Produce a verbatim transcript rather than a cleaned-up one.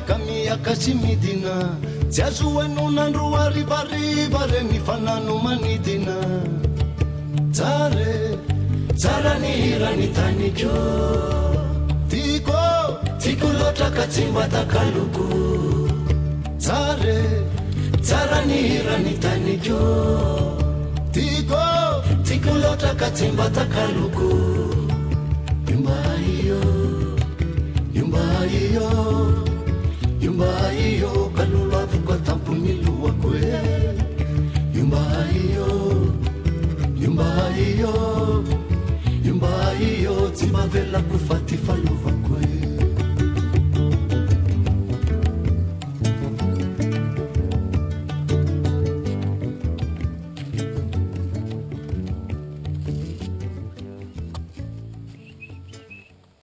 kamia kasimidina jazuenu nandrua ribariba reni fanano manidina Tare Tara ni hirani tanikyo Tiko Tiko lota katimba takaluku Tare Tara ni hirani tanikyo Tiko Tiko lota katimba takaluku Yumba iyo Yumba iyo Yumba iyo Kalula fuka tampunilu wakwe Yumba iyo Yumba iyo Yumba iyo Timavela kufati faluva